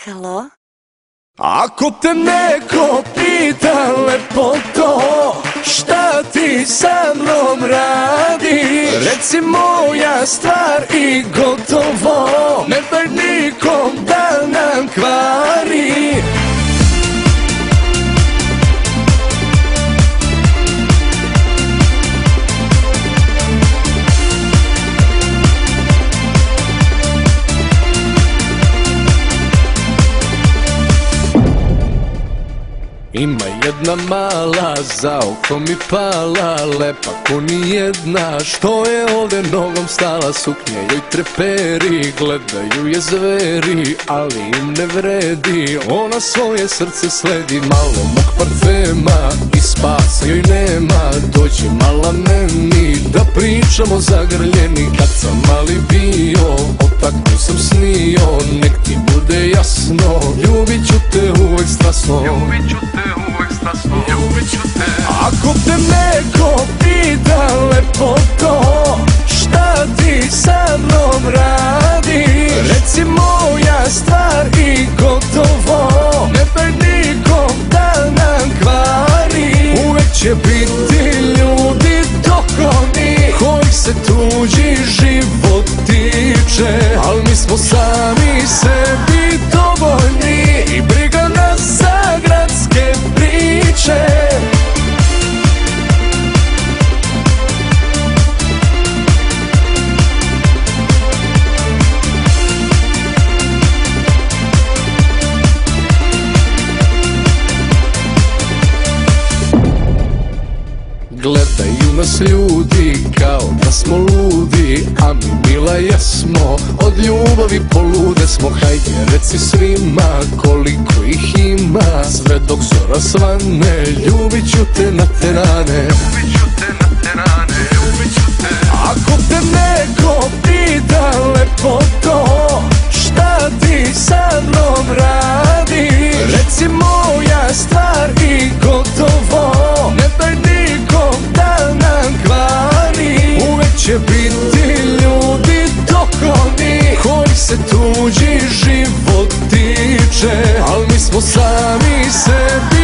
Halo? Ako te neko pita lepoto, šta ti sa mnom radi, reci moja stvar i gotovo, ne daj nikom da nam kvari. Ima jedna mala, za oko mi pala, lepa ko ni jedna, što je ovde nogom stala, suknje joj treperi, gledaju je zveri, ali im ne vredi, ona svoje srce sledi, malo mog parfema i spasa joj nema, dođi mala meni, da pričamo zagrljeni, kad sam mali bio, o takvu sam snio, nek ti bude jasno, ljubit ću te uvek strasno. Ako te neko pita lepoto, šta ti sa mnom radi, reci moja stvar i gotovo, ne daj nikom da nam kvari. Uvek će biti ljudi dokoni, kojih se tuđi život tiče, al mi smo sami sebi dovoljni i briga nas za gradske priče. Gledaju nas ljudi kao da smo ludi, a mi mila jesmo, od ljubavi polude smo. Hajde reci svima koliko ih ima, sve dok zora svane, ljubit ću te na te rane. Ako te neko pita lepoto, šta ti sa mnom radi, reci moja stvar i gotovo, ne daj nikom da nam kvari. Uvek će biti ljudi dokoni, kojih se tuđi život tiče, al mi smo sami sebi